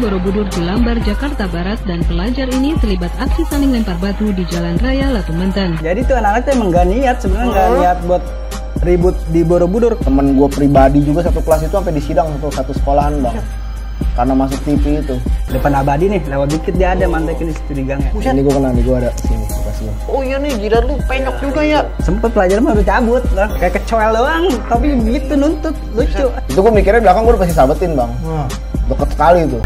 Borobudur Jelambar, Jakarta Barat dan pelajar ini terlibat aksi saling lempar batu di Jalan Raya Latumenten. Jadi tuh anak-anak tuh emang gak niat, sebenarnya gak niat buat ribut di Borobudur. Temen gue pribadi juga satu kelas itu sampai disidang untuk satu sekolahan bang, karena masuk TV itu. Depan Abadi nih, lewat dikit dia ada mantekin di situ di gangnya. Ini gue kenal, gue ada sini lokasinya. Oh iya nih, jidat lu penyok juga ya. Sempet pelajaran mah udah cabut lah, kayak kecoel doang, tapi gitu nuntut, lucu. Itu gue mikirnya belakang gue udah pasti sabetin bang, deket sekali itu.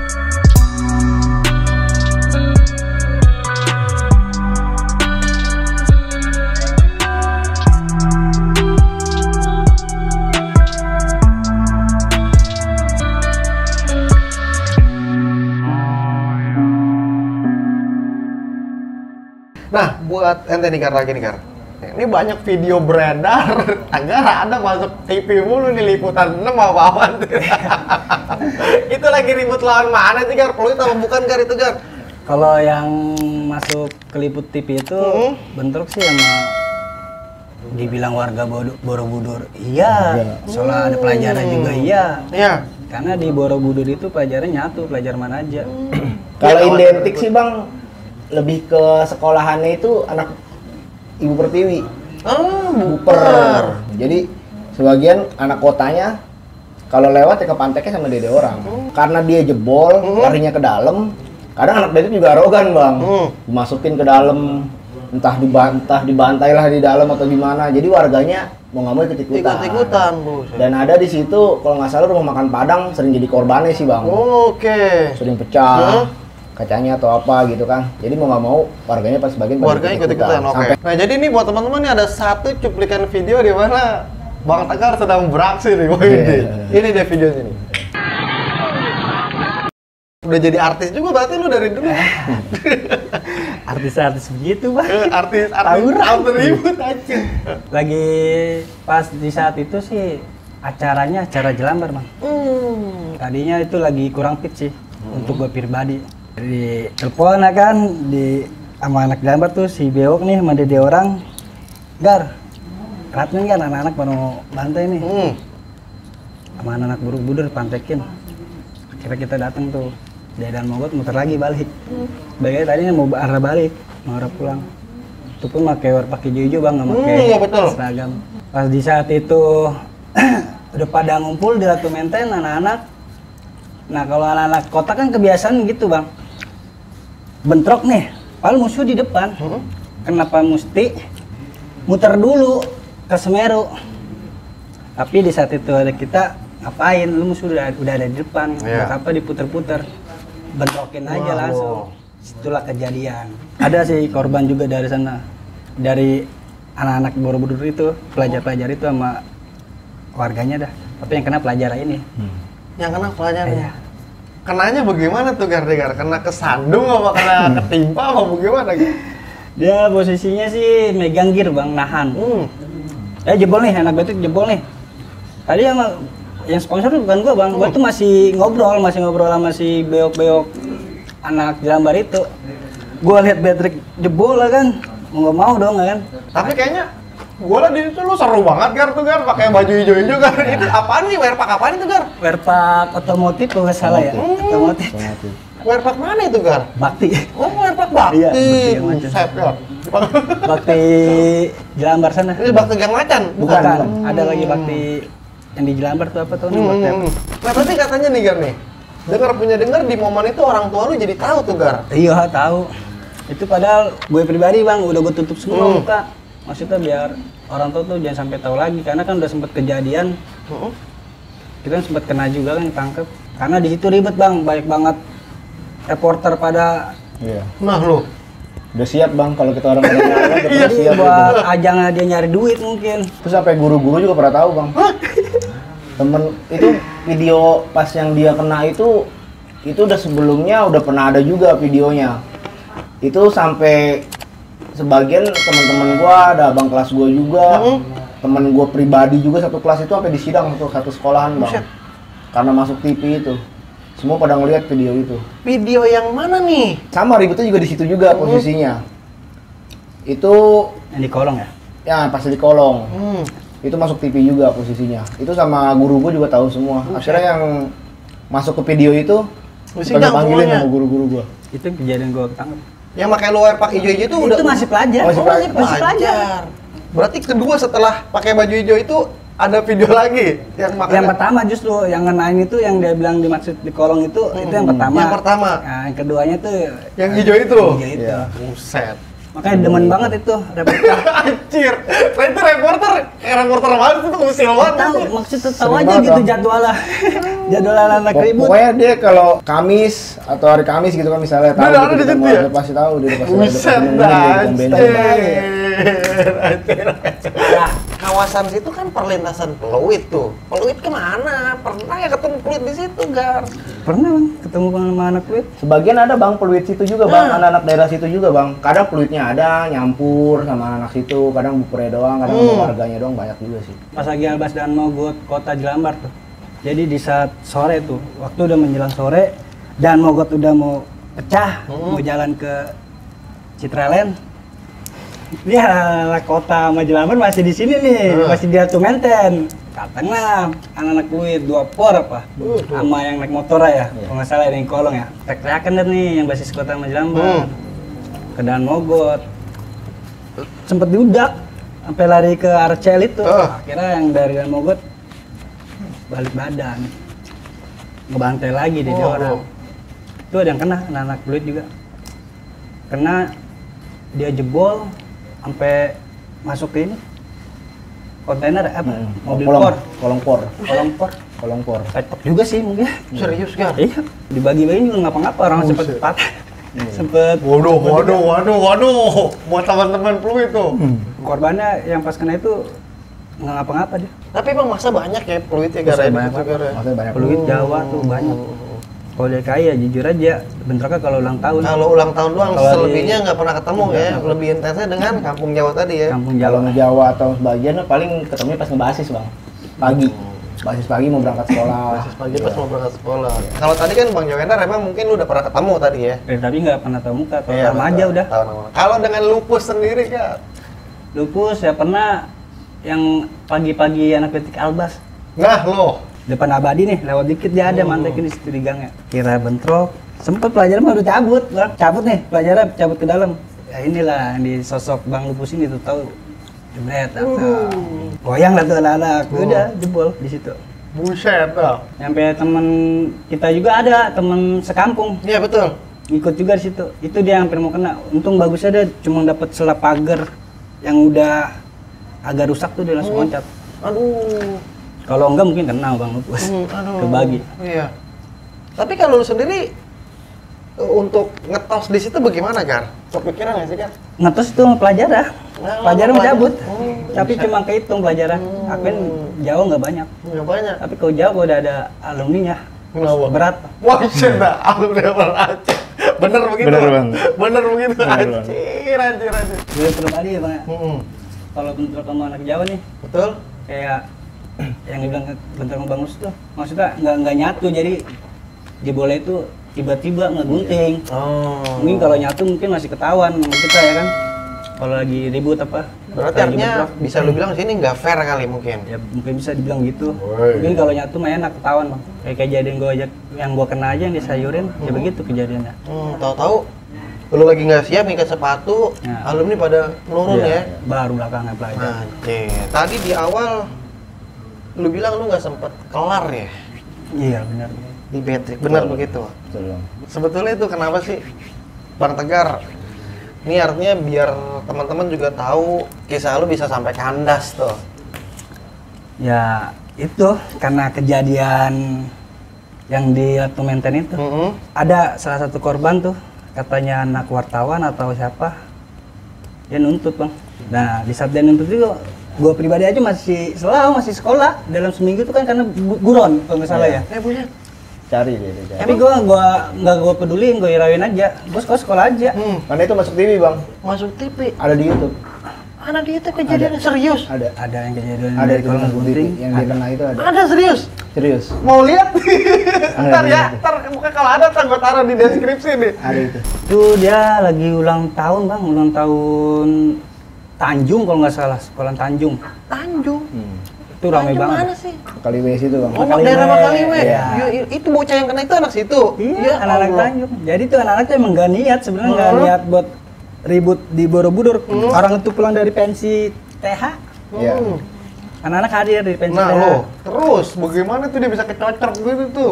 Nah, buat ente nih Gar lagi nih Gar. Ini banyak video beredar, Gar ada masuk TV mulu nih liputan 6 apa-apaan. Itu lagi ribut lawan mana sih Gar? Peluit apa bukan Gar itu Gar? Kalau yang masuk ke liput TV itu bentrok sih sama dibilang warga Borobudur. Iya, soalnya ada pelajaran juga iya. Iya. Karena di Borobudur itu pelajaran nyatu, pelajar mana aja. Kalau identik sih bang, lebih ke sekolahannya itu anak Ibu Pertiwi. Buper. Jadi sebagian anak kotanya kalau lewat ya ke panteknya sama dede orang. Karena dia jebol, larinya ke dalam. Kadang anak dede juga arogan bang, dimasukin ke dalam, entah dibantai lah di dalam atau gimana. Jadi warganya mau nggak mau ikut-ikutan. Dan ada di situ kalau nggak salah rumah makan Padang sering jadi korbannya sih bang. Oke. Sering pecah. Kacanya atau apa gitu kan, jadi mau nggak mau warganya pas sebagian ikut-ikutan. Oke. Nah jadi ini buat teman-teman nih ada satu cuplikan video di mana Bang Tegar sedang beraksi nih. Ini dia video ini. Udah jadi artis juga berarti lu dari dulu. Artis-artis begitu bang. Artis ribut aja. Lagi pas di saat itu sih acara Jelambar bang. Tadinya itu lagi kurang fit sih untuk gue pribadi. Di telepon kan sama anak Jelambar tuh si Beok nih sama dede orang. Gar, Ratmen kan anak-anak baru bantai nih. Sama anak-anak Borobudur pantekin. Akhirnya kita datang tuh. Dedan Mogot muter lagi balik. Baiknya tadinya mau arah balik, mau arah pulang. Itu pun pakai hijau bang, nggak pakai seragam. Pas di saat itu udah pada ngumpul di Latumenten anak-anak. Nah kalau anak-anak kota kan kebiasaan gitu bang. Bentrok nih, padahal musuh di depan. Kenapa mesti muter dulu ke Semeru? Tapi di saat itu ada kita ngapain? Lu musuh udah ada di depan. Apa diputer-puter? Bentrokin aja langsung. Itulah kejadian. Ada sih korban juga dari sana, dari anak-anak Borobudur itu, pelajar-pelajar itu sama warganya dah. Tapi yang kena pelajar ini. Yang kena pelajarnya. Kenanya bagaimana tuh Gar? Kena kesandung apa kena ketimpa apa bagaimana Gar? Dia posisinya sih megang gear bang, nahan. Jebol nih, anak betul jebol nih. Tadi yang sponsor tuh bukan gua bang, gua tuh masih ngobrol sama si beok-beok anak Jelambar itu. Gua lihat Patrick jebol lah kan, mau nggak mau dong kan. Tapi kayaknya gua lah di situ lu seru banget Gar tuh Gar, pakai baju hijau-hijau Gar. Itu apaan nih? Wearpack apaan itu Gar? Wearpack otomotif kalau nggak salah ya. Otomotif. Wearpack mana itu Gar? Bakti. Oh wearpack Bakti. Iya, yang macam. Bakti Jelambar sana. Ini Bakti Gang Macan? Bukan. Ada lagi Bakti yang di Jelambar tuh apa tuh? Nah berarti katanya nih Gar nih, dengar di momen itu orang tua lu jadi tahu tuh Gar? Iya tahu. Itu padahal gue pribadi bang udah gue tutup semua muka. Maksudnya biar orang tua tuh jangan sampai tahu lagi, karena kan udah sempet kejadian. Kita sempat kena juga kan, tangkep. Karena di situ ribet bang, banyak banget reporter pada. Nah lu udah siap bang, kalau kita orang udah siap buat ajangnya dia nyari duit mungkin. Terus sampai guru-guru juga pernah tahu bang. Temen itu video pas yang dia kena itu udah sebelumnya udah pernah ada juga videonya. Itu sampai sebagian teman-teman gua, ada abang kelas gua juga, temen gua pribadi juga satu kelas itu sampai disidang untuk satu sekolahan bang. Karena masuk TV itu. Semua pada ngeliat video itu. Video yang mana nih? Sama ributnya juga di situ juga posisinya. Itu yang di kolong ya? Ya pas di kolong. Itu masuk TV juga posisinya. Itu sama guru gue juga tahu semua. Akhirnya yang masuk ke video itu Pengen panggilin sama guru-guru gua. Itu kejadian gue ketangkep. Yang pakai lower pack hijau-hijau itu udah masih pelajar. Masih pelajar. Berarti kedua setelah pakai baju hijau itu ada video lagi yang makanya... Yang pertama justru yang ngenain itu yang dia bilang dimaksud di kolong itu yang pertama. Yang pertama. Nah, yang keduanya tuh yang hijau itu. Hijau itu. Iya. Buset. Makanya demen banget itu reporter. Anjir. Itu reporter banget itu usil banget. Tahu maksudnya tahu Sering aja banget, gitu Bang. jadwalnya. Jadwal anak ribut. Pokoknya dia kalau Kamis atau hari Kamis gitu kan misalnya tahu Udah ada gitu, di situ mau ya? dia pasti tahu dia pasti Buset dah. Nah, kawasan situ kan perlintasan Pluit tuh. Pluit kemana? Pernah ya ketemu Pluit di situ, Gar? Pernah Bang ketemu sama anak gue. Sebagian ada Bang Pluit situ juga Bang, anak-anak daerah situ juga Bang. Kadang Pluitnya ada nyampur sama anak situ, kadang Bupere doang, kadang sama warganya doang, banyak juga sih. Pas lagi Albas dan Mogot kota Jelambar tuh. Jadi di saat sore tuh, waktu udah menjelang sore dan Mogot udah mau pecah, mau jalan ke Citraland. Dia kota sama Jelambar masih di sini nih, masih di Ratu Menten. Katanya anak-anak Pluit 2 por apa? Sama yang naik motor ya, kalau nggak salah ada yang kolong ya. Teriak-teriakan deh nih yang basis kota sama Jelambar. Ke Dan Mogot. Sempet diudak sampai lari ke arah Cel itu. Akhirnya yang dari Dan Mogot balik badan. Ngebantai lagi dia orang. Itu ada yang kena, anak-anak Pluit juga. Kena dia jebol sampai masuk ke ini kontainer apa mobil kolong por cepet juga sih mungkin. Serius, Gar? Iya, dibagi-bagi juga ngapa-ngapa orang sempet patah. Sempet Waduh. Buat teman-teman Pluit tuh. korbannya yang pas kena itu nggak ngapa-ngapa dia. Tapi emang masa banyak ya Pluit ya, Gar? Banyak Maksudnya banyak Pluit Jawa tuh banyak. Kalau dia kaya jujur aja bentroknya kalau ulang tahun. Kalau ulang tahun doang, Kalau selebihnya nggak pernah ketemu ya. Lebih intensnya dengan Kampung Jawa tadi ya. Kampung Kalau Jawa. Jawa atau sebagian paling ketemunya pas ngebasis Bang. Pagi. Basis pagi mau berangkat sekolah. Pagi pas mau berangkat sekolah. Kalau tadi kan Bang Jowendar emang mungkin lu udah pernah ketemu tadi ya. Tapi nggak pernah tahu muka, kalau Iya, sama aja udah. Tahu nama. Kalau dengan Lupus sendiri kan? Lupus ya pernah yang pagi-pagi anak petik Albas. Nah lo, Depan Abadi nih, lewat dikit dia ada mantekin di situ di gangnya. Kira bentrok, sempet pelajaran mah udah cabut, Bang. Cabut nih, pelajaran cabut ke dalam. Ya inilah yang di sosok Bang Lupus ini tuh tahu. Jebret atau goyang lah tuh anak-anak. Udah jebol di situ. buset dah. Sampai temen kita juga ada, temen sekampung. Iya betul. Ikut juga di situ. Itu dia hampir mau kena. Untung bagusnya dia cuma dapat selap pagar yang udah agak rusak tuh dia langsung loncat. Aduh. Kalau enggak mungkin kena Bang Lupus. Aduh. Kebagi. Iya. Tapi kalau lu sendiri untuk ngetos di situ bagaimana, Gar? Kepikiran nggak sih, Gar? Ngetos itu sama pelajaran. Pelajaran mau cabut. Tapi bisa. cuma kehitung pelajaran. Aku kan jauh nggak banyak. Nggak banyak. Tapi kalau jauh udah ada alumninya. Kenapa? Berat. Wah, buset dah. Alhamdulillah aja. Bener begitu. Bener, Bang. Bener begitu. Bener, Bang. Anjir. Gue pribadi ya Bang. Ya. Hmm. Kalau bentrok sama anak Jawa nih, Betul? kayak yang dibilang bentrok sama Bang Lus tuh, maksudnya nggak nyatu, jadi jebolnya itu tiba-tiba ngegunting. Oh. Mungkin kalau nyatu mungkin masih ketahuan sama kita ya kan. Kalau lagi ribut apa. Berarti lagi artinya bentrok. bisa lu bilang sini nggak fair kali mungkin. Ya mungkin bisa dibilang gitu. Woi. Mungkin kalau nyatu mah enak ketahuan Bang. Kayak kejadian gue aja yang gue kena aja yang disayurin, ya begitu kejadiannya. Tahu-tahu lu lagi nggak siap ngikat sepatu, Ya. alumni pada nurun ya. Baru belakangnya pelajar. Anjir. Tadi di awal lu bilang lu nggak sempet kelar ya Iya benar. di Betrik. Benar begitu. Betul, Bang. Sebetulnya itu kenapa sih Bang Tegar? Ini artinya biar teman-teman juga tahu kisah lu bisa sampai kandas tuh. Ya itu karena kejadian yang di Ratu Menten itu. Ada salah satu korban tuh, katanya anak wartawan atau siapa, dia nuntut Bang. Nah di saat dia nuntut itu, gue pribadi aja masih sekolah dalam seminggu itu kan karena buron kalau nggak salah ya. Punya. Cari dia cari. Tapi gue nggak gue peduliin, gue irain aja. Gue sekolah aja. Karena itu masuk TV, Bang. Masuk TV. Ada di YouTube. Ada di itu kejadian serius. Ada. Ada yang kejadian Ada dari itu kolong masuk TV. gunting. Yang dia kena itu ada. Ada serius. Serius. Mau lihat? Ada Ntar di ya, YouTube. ntar mungkin kalau ada ntar gue taruh di deskripsi nih. Ada itu. Itu dia lagi ulang tahun Bang, ulang tahun Tanjung kalau nggak salah, sekolah Tanjung. Tanjung. Itu ramai banget. Mana sih? Kali W situ bang. Oh, Makaliwe. daerah Makaliwe. Iya. Ya, itu bocah yang kena itu anak situ. Iya, Ya anak-anak Allah. Tanjung. Jadi tuh anak-anaknya emang gak niat sebenarnya nggak niat buat ribut di Borobudur. Orang itu pulang dari pensi TH. Iya. Anak-anak hadir di pensi Nah TH. lo, terus bagaimana tuh dia bisa kecocok gitu tuh?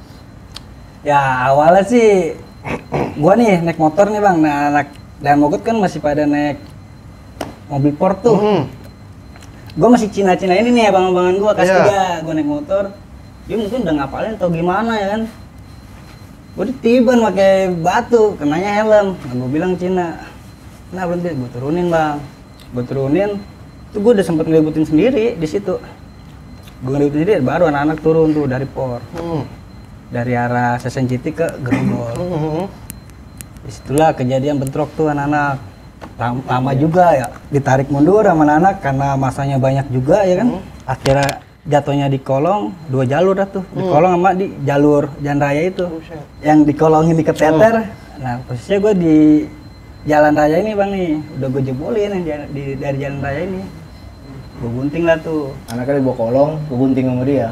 Ya awalnya sih gua nih naik motor nih bang. Nah anak dan Mogot kan masih pada naik mobil Ford tuh. Gua masih Cina-Cina ini nih abang-abangan gua kelas Iya. 3. Gua naik motor. Dia mungkin udah ngapalin atau gimana ya kan. Gua ditiban pakai batu, kenanya helm. Nah, gua bilang Cina. Nah berhenti, gua turunin bang. Gua turunin. Tuh gua udah sempet ngelibutin sendiri di situ. Gua ngelibutin sendiri, baru anak-anak turun tuh dari Por. Dari arah Sesenciti ke Grogol. Disitulah kejadian bentrok tuh anak-anak. Lama juga ya, ditarik mundur sama anak-anak karena masanya banyak juga ya kan. Akhirnya jatuhnya di kolong, 2 jalur dah tuh. Di kolong sama di jalur jalan raya itu. Yang dikolongin di keteter. Nah posisinya gue di jalan raya ini bang nih, udah gue jebolin dari jalan raya ini. Gue gunting lah tuh. Anaknya dibawa kolong, gue gunting sama dia.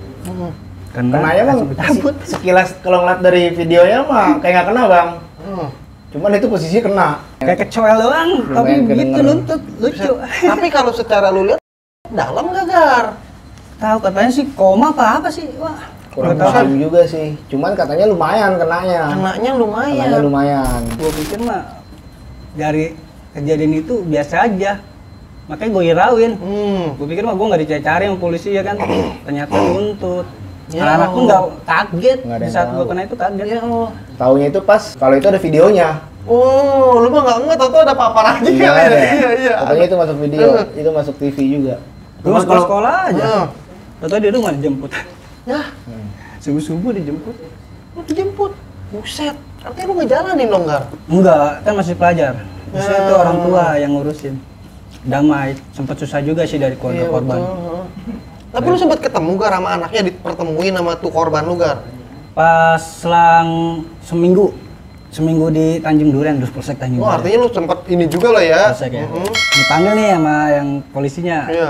Kenanya bang, cabut. sekilas kalau ngeliat dari videonya mah kayak nggak kena bang. Cuman itu posisinya kena. Kayak kecoel doang, tapi Lumayan gitu kedenger. nuntut, lucu. Tapi kalau secara lu lihat dalam gak Gar? Tahu katanya sih koma apa sih, wah. Kurang Nggak tahu. paham juga sih. Cuman katanya lumayan kenanya. Kenanya lumayan. Kenanya lumayan. Gue pikir mah dari kejadian itu biasa aja, makanya gue hirauin. Gue pikir mah gue nggak dicari sama polisi ya kan, ternyata nuntut. Ya Anak-anak pun nggak kaget Nggak ada di yang saat tahu. gue kena itu kaget. Ya Allah. Taunya itu pas kalau itu ada videonya. Oh, lu mah nggak tau ada paparazzi Iya, kali ya? ada. Iya, iya. Katanya itu masuk video, itu masuk TV juga. Gue masuk kalau- sekolah aja. Tahu di rumah dijemput. Ya, Subuh-subuh dijemput. lu dijemput. Buset. Artinya lu ngejalanin dong, Gar? Enggak, kan masih pelajar. Maksudnya Ya. itu orang tua yang ngurusin. Damai, sempat susah juga sih dari keluarga korban. betul. Tapi lu sempat ketemu Gar sama anaknya, dipertemuin sama tuh korban lu, Gar? Pas selang seminggu di Tanjung Duren, dus Polsek Tanjung Oh, Duren. artinya lu sempat ini juga lah ya? Polsek ya. Dipanggil nih sama yang polisinya. Iya.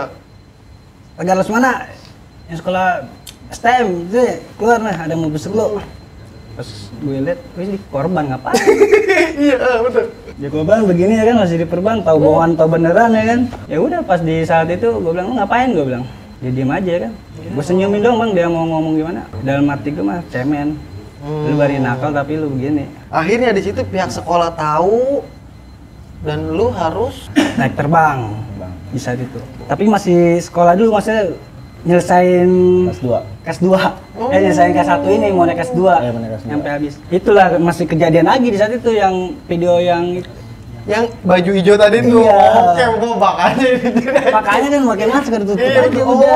Tegar mana? Yang sekolah STM itu ya, keluar nah, ada yang mau besok lu. Pas gue liat, wih korban ngapain? Iya, betul. Ya korban begini ya kan masih diperban, tahu bohongan tahu beneran ya kan. Ya udah pas di saat itu gue bilang lu ngapain, gue bilang. Dia diem aja kan. Gue senyumin dong bang, dia mau ngomong gimana. Dalam hati gue mah cemen. Lu bari nakal tapi lu begini. Akhirnya di situ pihak sekolah tahu dan lu harus Naik terbang di saat itu. Tapi masih sekolah dulu, maksudnya nyelesain Kelas 2. kelas 2. Nyelesain kelas 1 ini mau naik kelas 2. Iya, mau naik kelas 2. Sampai habis. Itulah masih kejadian lagi di saat itu yang video yang yang baju hijau tadi tuh. Iya. Oke, gua makanya ini. makanya kan pakai masker tutup Iya, aja udah.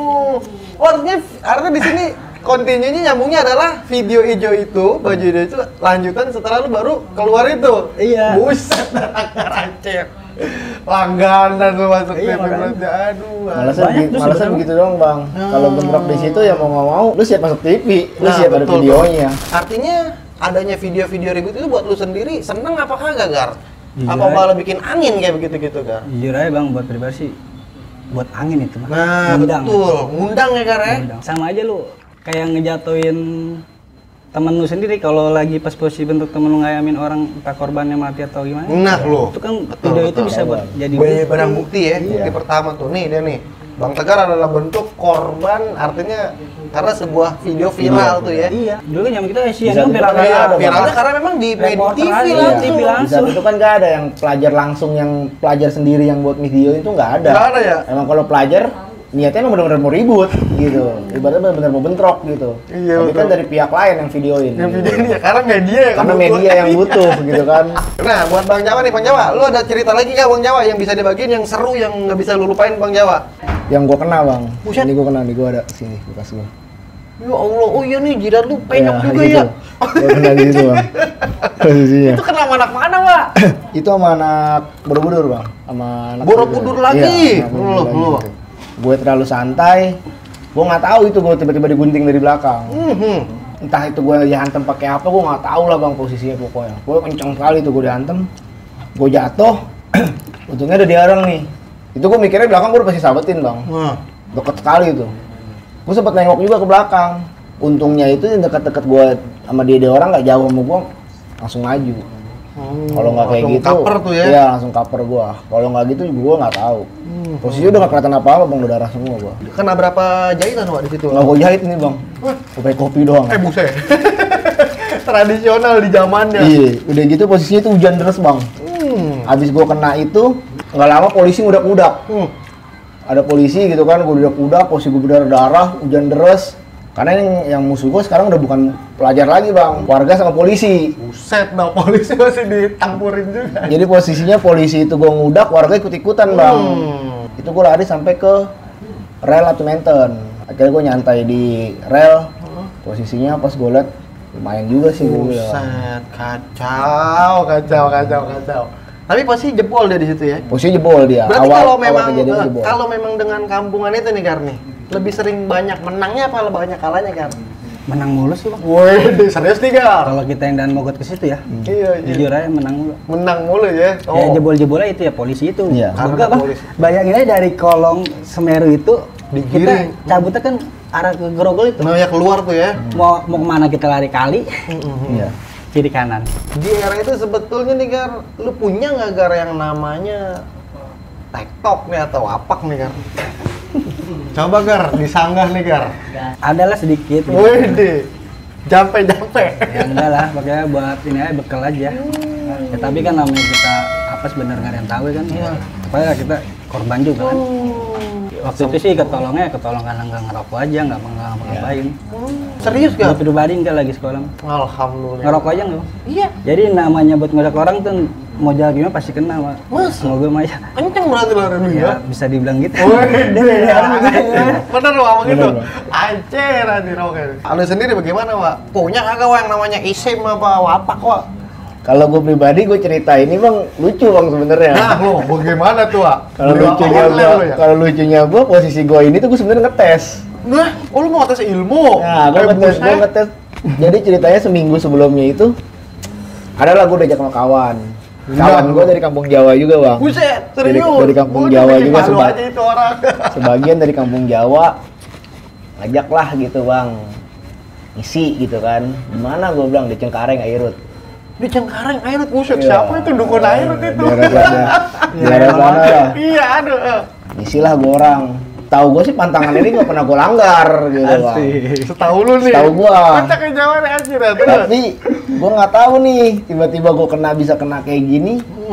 Oh, artinya di sini kontinunya nyambungnya adalah video hijau itu, baju hijau itu lanjutan setelah lu baru keluar itu. Iya. Buset, Aceh. Langganan lu masuk Iya, TV makanya. berarti. Aduh. Banyak tuh Malasnya sebenarnya. begitu dong bang. Kalau bentrok di situ ya mau nggak mau, lu siap masuk TV, lu Nah, siap ada betul, videonya. Artinya adanya video-video ribut itu buat lu sendiri seneng apa kagak, Gar? Jujur Apa aja. malah bikin angin kayak begitu-gitu, Gar? Jujur aja bang, buat pribadi sih buat angin itu. Bang. Nah, Ngundang. betul. Ngundang ya, Gar ya? Ngundang. Sama aja lu kayak ngejatuhin temen lu sendiri kalau lagi pas posisi bentuk temen lu ngayamin orang entah korbannya mati atau gimana. Nah, lu. Itu kan Betul, video itu betul. bisa buat jadi Barang bukti ya, Iya. bukti pertama tuh. Nih dia nih. Bang Tegar adalah bentuk korban, artinya karena sebuah video viral tuh ya. Iya, dulu kan zaman kita Bisa CNN itu viral kan Iya, ada, viralnya Bang. karena memang di Reporter TV aja, Iya. TV langsung. langsung. Di saat itu kan nggak ada yang pelajar langsung yang pelajar sendiri yang buat video itu nggak ada. Nggak ada ya? Emang kalau pelajar niatnya emang benar-benar mau ribut gitu. Ibaratnya benar-benar mau bentrok gitu. Iya, Tapi kan betul. dari pihak lain yang videoin. Yang gitu. video ini ya karena media ya Karena kebutuhan. media yang butuh gitu kan. Nah, buat Bang Jawa nih, Bang Jawa, lu ada cerita lagi nggak Bang Jawa yang bisa dibagiin yang seru yang nggak bisa lu lupain Bang Jawa? Yang gua kena bang. Buset. Ini gua kena nih, gua ada sini bekas gua. Ya Allah, oh iya nih jidat lu penyok juga gitu. ya. Gua kena di situ bang. Posisinya. Itu kena sama anak mana, Pak? Itu sama anak Borobudur bang, sama anak Borobudur lagi? Iya, anak Borobudur Loh, lagi loh. gitu. Gue terlalu santai, gue nggak tahu itu gue tiba-tiba digunting dari belakang. Entah itu gue dihantam pakai apa, gue nggak tahu lah bang posisinya pokoknya. Gue kenceng sekali tuh gue dihantam, gue jatuh, untungnya ada diarang nih. Itu gue mikirnya belakang gue udah pasti sabetin bang. Nah, deket sekali tuh. Gue sempet nengok juga ke belakang. Untungnya itu yang dekat-dekat gue sama dia orang nggak jauh sama gue, langsung maju. Kalau nggak kayak gitu, cover tuh ya? Iya langsung cover gue. Kalau nggak gitu gue nggak tahu. Posisinya udah nggak kelihatan apa-apa bang, udah darah semua gue. Kena berapa jahitan Wak di situ? Nggak gue jahit nih bang, gue pakai kopi doang. Buset. Tradisional di zamannya. Iya, udah gitu posisinya itu hujan deras bang. Abis gue kena itu, nggak lama polisi ngudak-ngudak. Ada polisi gitu kan, gue udak-udak, posisi gue berdarah, hujan deras. Karena yang musuh gue sekarang udah bukan pelajar lagi bang, warga sama polisi. Buset, nah polisi masih ditampurin juga. Jadi posisinya polisi itu gue ngudak, warga ikut-ikutan bang. Itu gue lari sampai ke rel atau Menten. Akhirnya gue nyantai di rel. Posisinya pas gue liat lumayan juga sih gue. Buset, kacau. Tapi pasti jebol dia di situ ya. Posisi jebol dia. Berarti Awal kalau memang dengan kampungan itu nih Gar nih, lebih sering banyak menangnya apa banyak kalahnya Gar? Menang mulu sih bang. Wih, serius nih Gar? Kalau kita yang dan mogot ke situ ya, Iya. jujur aja menang mulu. Menang mulu ya? Ya jebol-jebolnya itu ya polisi itu. Iya. Enggak bang, Polisi. bayangin aja dari kolong Semeru itu, Digiring. kita cabutnya kan arah ke Grogol itu. Nah ya keluar tuh ya. Mau kemana kita lari kali, Iya. kiri kanan. Di era itu sebetulnya nih Gar, lu punya nggak Gar yang namanya TikTok nih atau apak nih Gar? Coba Gar, disanggah nih Gar. Adalah sedikit. Wih deh, jampe. Ya enggak lah, makanya buat ini aja bekal aja. Ya, tapi kan namanya kita apa sebenarnya nggak ada yang tahu kan. Supaya kita korban juga kan. Waktu itu sih ketolong karena nggak ngerokok aja, nggak ngapain. Serius Gue Gar? pribadi nggak lagi sekolah. Alhamdulillah. Ngerokok aja nggak? Iya. Jadi namanya buat ngajak orang tuh mau jalan gimana pasti kena, Pak. Masa? Semoga mah ya. Kenceng berarti lari lu ya? Ya, bisa dibilang gitu. Bener Wak, begitu? Bener, Wak. Anjir, rokok. Anda sendiri bagaimana Wak? Punya kagak Wak yang namanya isim apa wapak Wak? Kalau gue pribadi gue cerita ini bang lucu bang sebenarnya. Nah lo, bagaimana tuh Wak? Kalau lucunya gue posisi gue ini tuh gue sebenarnya ngetes. Nah, oh lu mau tes ilmu? Nah, gue ngetes. Jadi ceritanya seminggu sebelumnya itu adalah gue diajak sama kawan. Kawan gue dari kampung Jawa juga bang. Buset, serius? Dari kampung Jawa juga aja itu orang. sebagian dari kampung Jawa. Ngajak lah gitu bang. Ngisi gitu kan. Dimana gue bilang di Cengkareng Airut. Di Cengkareng Airut, buset, Iya. siapa itu dukun Airut itu? Daerah sana lah. Iya, aduh. Ngisi lah gue orang. Tahu gue sih pantangan ini nggak pernah gue langgar gitu bang. Setahu lu nih. Setahu gua. Kocak ke Jawa nih anjir ya, terus. Tapi gue nggak tahu nih tiba-tiba gue bisa kena kayak gini.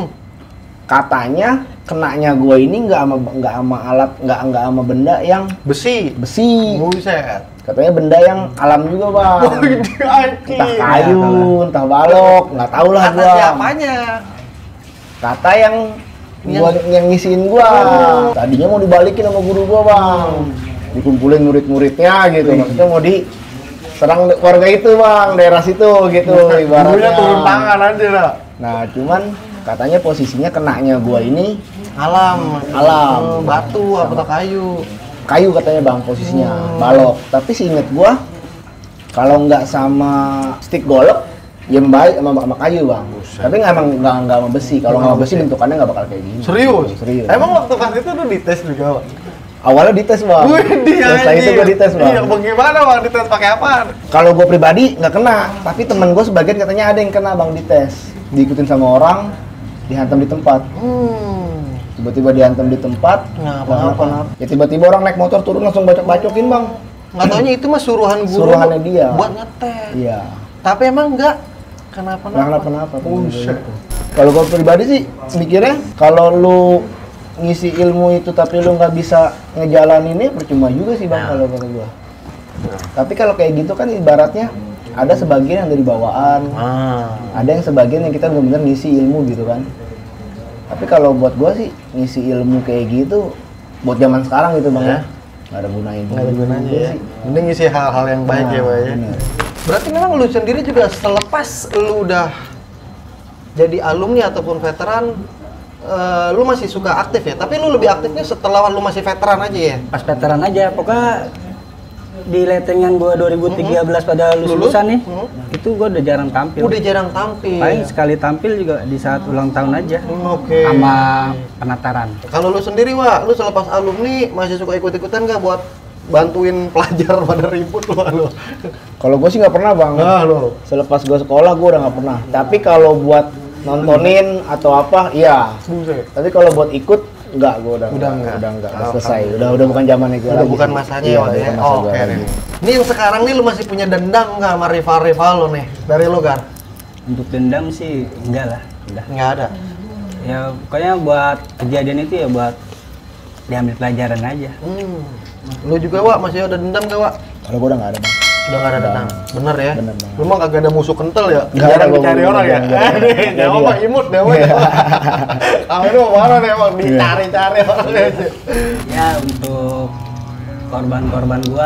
Katanya kenanya gue ini nggak sama alat nggak sama benda yang Besi. Buset. katanya benda yang alam juga bang. Oh, gede anjir. Entah kayu, entah balok, nggak tahu lah Kata gua. siapanya? Kata yang ngisiin gua. Tadinya mau dibalikin sama guru gua bang, dikumpulin murid-muridnya gitu. Maksudnya mau diserang warga itu bang, daerah situ gitu ibaratnya. Gurunya turun tangan aja lah. Nah cuman katanya posisinya kenanya gua ini Alam. Batu atau kayu katanya bang posisinya, balok. Tapi seinget gua kalau nggak sama stick golok ya baik sama kayu bang. Tapi nggak sama besi. Kalau nggak sama besi bentukannya nggak bakal kayak gini. Serius? Emang Emang waktu pas itu lu dites juga Wak? awalnya dites bang. Setelah itu gua dites bang. Iya, bagaimana Bang dites pakai apaan? Kalau gua pribadi nggak kena, tapi temen gua sebagian katanya ada yang kena bang dites. Diikutin sama orang, dihantam di tempat. Tiba-tiba dihantam di tempat, Nggak nggak apa-apa. Ya tiba-tiba orang naik motor turun langsung bacok-bacokin bang. Nggak taunya itu mah suruhannya dia. buat ngetes. Iya. Tapi emang nggak kenapa-napa. Kenapa? Buset. Kalau gue pribadi sih mikirnya kalau lu ngisi ilmu itu tapi lu nggak bisa ngejalaninnya percuma juga sih bang kalau kata gua. Tapi kalau kayak gitu kan ibaratnya ada sebagian yang dari bawaan, ada yang sebagian yang kita benar-benar ngisi ilmu gitu kan. Tapi kalau buat gua sih ngisi ilmu kayak gitu buat zaman sekarang gitu bang ya. Nggak ada gunanya. Nggak ada gunanya ya. Mending ngisi hal-hal yang baik ya Pak ya. Bener. Berarti memang lu sendiri juga selepas lu udah jadi alumni ataupun veteran, lu masih suka aktif ya? Tapi lu lebih aktifnya setelah lu masih veteran aja ya? Pas veteran aja, pokoknya di letengan gua 2013 pada lulusan nih, itu gua udah jarang tampil. Udah jarang tampil. Paling sekali tampil juga di saat ulang tahun aja. Oke. Sama penataran. Kalau lu sendiri, Wak, lu selepas alumni masih suka ikut-ikutan nggak buat bantuin pelajar pada ribut lu? Kalau gue sih nggak pernah bang. Lu. Selepas gue sekolah gue udah nggak pernah. Tapi kalau buat nontonin atau apa, iya. Buset. Tapi kalau buat ikut, enggak, gue udah enggak, udah selesai. Udah bukan zamannya gue lagi. Bukan sih. masanya Iya, ya, Wak, ya. bukan masa gua Oke. lagi. Ini yang sekarang nih lu masih punya dendam nggak sama rival-rival lu nih? Dari lu, Gar? Untuk dendam sih enggak lah, udah. Nggak ada. Ya pokoknya buat kejadian itu ya buat diambil pelajaran aja. Lu juga, Wak, masih ada dendam nggak, Wak? Kalau gue udah nggak ada bang. Udah nggak ada dendam. Bener ya? Bener banget. Lu mah kagak ada musuh kental ya? Nggak ada, Jarang gua dicari nggak orang ya? ada. Dewa mah imut, Dewa. Kamu itu marah nih emang, dicari-cari orang aja. Ya untuk korban-korban gua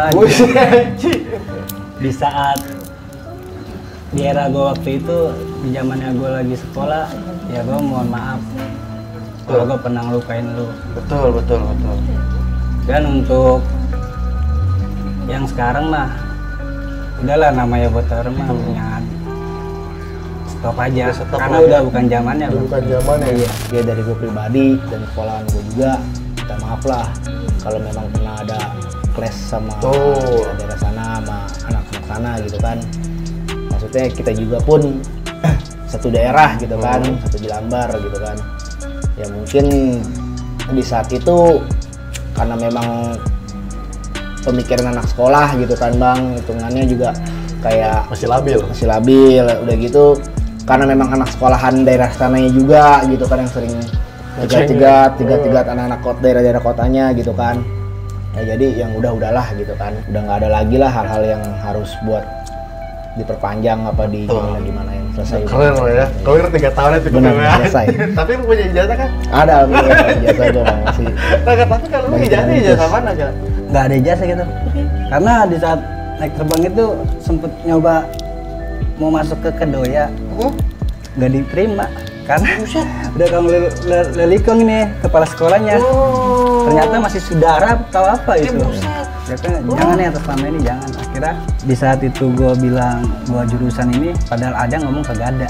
di saat di era gua waktu itu, di zamannya gua lagi sekolah, ya gua mohon maaf kalau gua pernah ngelukain lu. Betul. Dan untuk yang sekarang mah udahlah, namanya buat orang mah jangan stop aja. Karena udah bukan zamannya. Udah bukan zamannya. Iya. Ya dari gue pribadi dan sekolahan gue juga, minta maaf lah kalau memang pernah ada clash sama daerah sana sama anak-anak sana gitu kan. Maksudnya kita juga pun satu daerah gitu kan, satu Jelambar gitu kan. Ya mungkin di saat itu karena memang pemikiran anak sekolah gitu kan bang, hitungannya juga kayak Masih labil. udah gitu, karena memang anak sekolahan daerah sananya juga gitu kan yang sering tiga anak-anak daerah kotanya gitu kan. Ya jadi yang udahlah gitu kan, udah nggak ada lagi lah hal-hal yang harus buat diperpanjang apa di gimana yang selesai. Keren lo ya, clear 3 tahun ya cukup. Bener, selesai. Tapi lu punya ijazah kan? Ada biasa gue masih. Tapi kalau lu ijazah mana, Gar? Nggak ada ijazah gitu. Karena di saat naik terbang itu sempet nyoba mau masuk ke Kedoya, nggak diterima karena udah kamu lelikong nih kepala sekolahnya. Ternyata masih saudara atau apa itu. Ya kan, jangan ya atas nama ini jangan. Akhirnya di saat itu gue bilang gue jurusan ini, padahal ada ngomong kagak ada.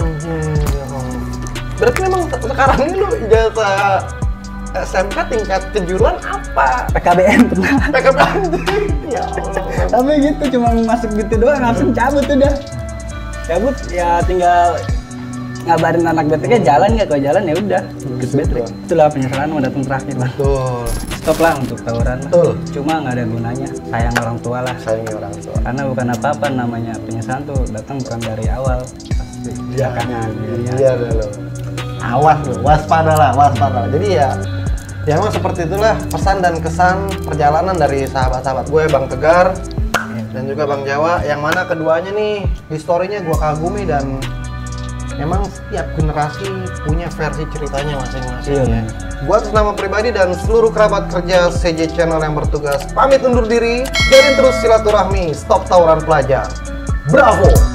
Berarti memang sekarang ini lu ijazah SMK tingkat kejuruan apa? PKBM pernah. PKBM. Ya Allah. Tapi gitu cuma masuk gitu doang langsung cabut udah. Cabut ya tinggal ngabarin anak BTK jalan nggak, kalau jalan ya udah ikut BTK. Itulah penyesalan mau datang terakhir lah. Betul. Stop lah untuk tawuran. Betul. Cuma nggak ada gunanya. Sayang orang tua lah. Sayangnya orang tua. Karena bukan apa-apa, namanya penyesalan tuh datang bukan dari awal. Pasti belakangan. Iya lo. Awas lo, waspada lah. Jadi ya memang seperti itulah pesan dan kesan perjalanan dari sahabat-sahabat gue, Bang Tegar dan juga Bang Jawa, yang mana keduanya nih historinya gue kagumi dan memang setiap generasi punya versi ceritanya masing-masing. Iya. Gua atas nama pribadi dan seluruh kerabat kerja CJ Channel yang bertugas pamit undur diri. Jalin terus silaturahmi, stop tawuran pelajar. Bravo!